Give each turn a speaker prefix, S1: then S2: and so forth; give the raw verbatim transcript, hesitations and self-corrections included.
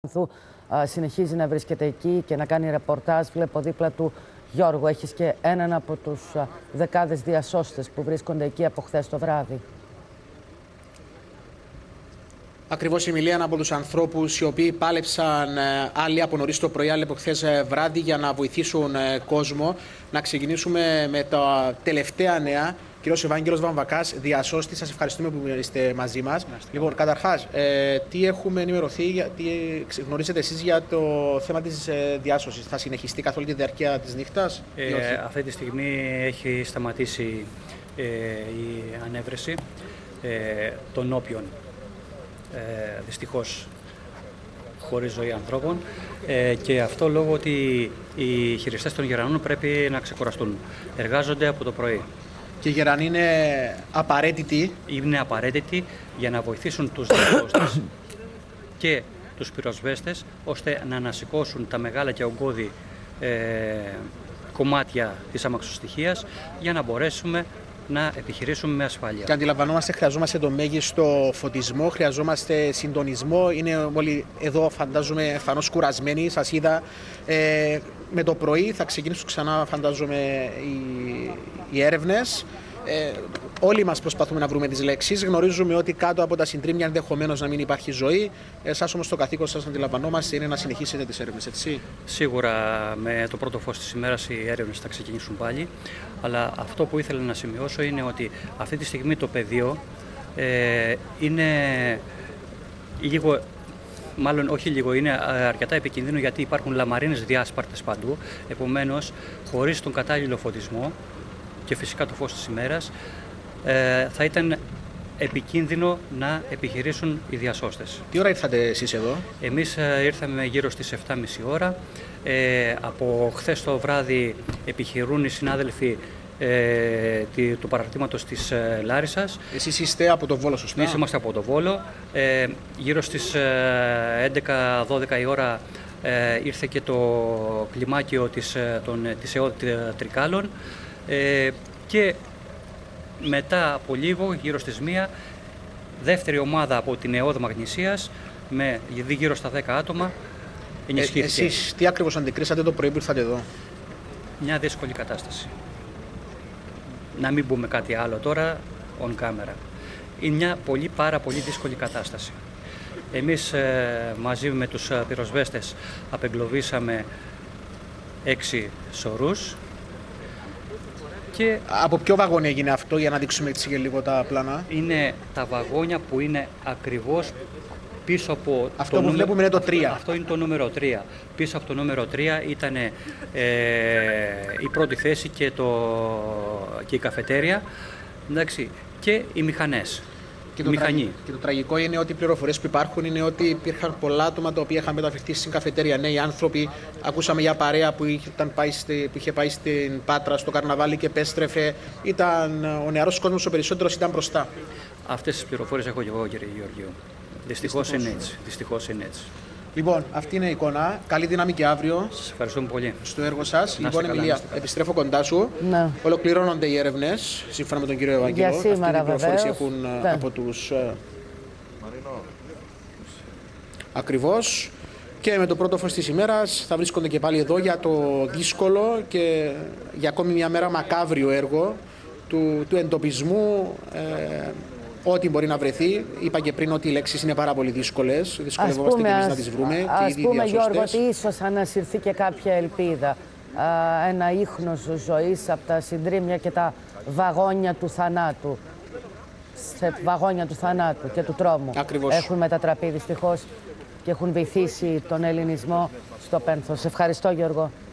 S1: Συνεχίζει να βρίσκεται εκεί και να κάνει ρεπορτάζ. Βλέπω δίπλα του Γιώργο. Έχεις και έναν από τους δεκάδες διασώστες που βρίσκονται εκεί από χθες το βράδυ.
S2: Ακριβώς, η Μιλία, από τους ανθρώπους οι οποίοι πάλεψαν άλλοι από νωρίς το πρωί, άλλοι από χθες βράδυ για να βοηθήσουν κόσμο. Να ξεκινήσουμε με τα τελευταία νέα. Κύριος Ευάγγελος Βαμβακάς, διασώστη, σας ευχαριστούμε που είστε μαζί μας. Λοιπόν, καταρχάς, ε, τι έχουμε ενημερωθεί, τι γνωρίζετε εσείς για το θέμα της ε, διάσωσης? Θα συνεχιστεί καθ' όλη τη διάρκεια της νύχτας?
S3: Ε, αυτή τη στιγμή έχει σταματήσει ε, η ανέβρεση ε, των όποιων, ε, δυστυχώς χωρίς ζωή ανθρώπων, ε, και αυτό λόγω ότι οι χειριστές των γερανών πρέπει να ξεκουραστούν. Εργάζονται από το πρωί.
S2: Και οι γερανοί είναι απαραίτητοι.
S3: Είναι απαραίτητοι για να βοηθήσουν τους διασώστες και τους πυροσβέστες, ώστε να ανασηκώσουν τα μεγάλα και ογκώδη ε, κομμάτια της αμαξοστοιχείας για να μπορέσουμε να επιχειρήσουμε με ασφάλεια.
S2: Και αντιλαμβανόμαστε, χρειαζόμαστε το μέγιστο φωτισμό, χρειαζόμαστε συντονισμό. Είναι όλοι εδώ, φαντάζομαι, εμφανώς κουρασμένοι. Σας είδα ε, με το πρωί. Θα ξεκινήσουν ξανά, φαντάζομαι, οι, οι έρευνες. Ε, όλοι μας προσπαθούμε να βρούμε τις λέξεις. Γνωρίζουμε ότι κάτω από τα συντρίμμια ενδεχομένως να μην υπάρχει ζωή. Εσάς όμως το καθήκον σας, αντιλαμβανόμαστε, είναι να συνεχίσετε τις έρευνες, έτσι?
S3: Σίγουρα με το πρώτο φως της ημέρας οι έρευνες θα ξεκινήσουν πάλι. Αλλά αυτό που ήθελα να σημειώσω είναι ότι αυτή τη στιγμή το πεδίο ε, είναι λίγο, μάλλον όχι λίγο, είναι αρκετά επικίνδυνο, γιατί υπάρχουν λαμαρίνες διάσπαρτες παντού. Επομένως, χωρίς τον κατάλληλο φωτισμό και φυσικά το φως της ημέρας, ε, θα ήταν επικίνδυνο να επιχειρήσουν οι διασώστες.
S2: Τι ώρα ήρθατε εσείς εδώ?
S3: Εμείς ε, ήρθαμε γύρω στις επτά και μισή ώρα. Ε, από χθες το βράδυ επιχειρούν οι συνάδελφοι ε, του παραρτήματος της ε, Λάρισσας.
S2: Εσείς είστε από το Βόλο, σωστά?
S3: Εμείς είμαστε από το Βόλο. Ε, γύρω στις ε, έντεκα δώδεκα η ώρα ε, ήρθε και το κλιμάκιο της, των, της ΕΟΔ Τρικάλων. Ε, και μετά από λίγο, γύρω στις μία, δεύτερη ομάδα από την ΕΟΔ Μαγνησίας με γύρω στα δέκα άτομα ενισχύθηκε.
S2: Ε, εσείς τι ακριβώς αντικρίσατε το πρωί που ήρθατε εδώ?
S3: Μια δύσκολη κατάσταση. Να μην πούμε κάτι άλλο τώρα on camera. Είναι μια πολύ πάρα πολύ δύσκολη κατάσταση. Εμείς ε, μαζί με τους πυροσβέστες απεγκλωβίσαμε έξι σωρούς. Και
S2: από ποιο βαγόνι έγινε αυτό, για να δείξουμε έτσι και λίγο τα πλάνα?
S3: Είναι τα βαγόνια που είναι ακριβώς πίσω από
S2: αυτό
S3: το
S2: που
S3: νούμερο...
S2: βλέπουμε είναι το τρία.
S3: Αυτό είναι το νούμερο τρία. Πίσω από το νούμερο τρία ήταν ε, η πρώτη θέση και, το... και η καφετέρια, εντάξει, και οι μηχανές.
S2: Και το,
S3: μηχανή.
S2: Τραγ... και το τραγικό είναι ότι οι πληροφορίες που υπάρχουν είναι ότι υπήρχαν πολλά άτομα τα οποία είχαν μεταφερθεί στην καφετέρια. Νέοι άνθρωποι. Ακούσαμε για παρέα που, ήταν πάει στη... που είχε πάει στην Πάτρα στο καρναβάλι και επέστρεφε. Ήταν... Ο νεαρός κόσμος ο περισσότερος ήταν μπροστά.
S3: Αυτές τις πληροφορίες έχω και εγώ, κύριε Γεωργίου. Δυστυχώς, Δυστυχώς. είναι έτσι. Δυστυχώς είναι έτσι.
S2: Λοιπόν, αυτή είναι η εικόνα. Καλή δύναμη και αύριο.
S3: Σας ευχαριστούμε πολύ
S2: στο έργο σας. Λοιπόν,
S3: καλά,
S2: Εμιλία, επιστρέφω κοντά σου.
S1: Ναι.
S2: Ολοκληρώνονται οι έρευνες, σύμφωνα με τον κύριο Ευάγγελο.
S1: Για σήμερα,
S2: βεβαίως. Έχουν ναι. από τους... Μαρινό. Ακριβώς. Και με το πρώτο φως της ημέρας θα βρίσκονται και πάλι εδώ για το δύσκολο και για ακόμη μια μέρα μακάβριο έργο του, του εντοπισμού. Ε, Ό,τι μπορεί να βρεθεί. Είπα και πριν ότι οι λέξεις είναι πάρα πολύ δύσκολες. Δυσκολευόμαστε και εμείς να τις βρούμε.
S1: Ας πούμε, πούμε Γιώργο, ότι ίσως ανασυρθεί και κάποια ελπίδα. Α, ένα ίχνος ζωής από τα συντρίμμια και τα βαγόνια του θανάτου. Σε βαγόνια του θανάτου και του τρόμου.
S2: Ακριβώς.
S1: Έχουν μετατραπεί δυστυχώς και έχουν βυθίσει τον ελληνισμό στο πένθος. Ευχαριστώ, Γιώργο.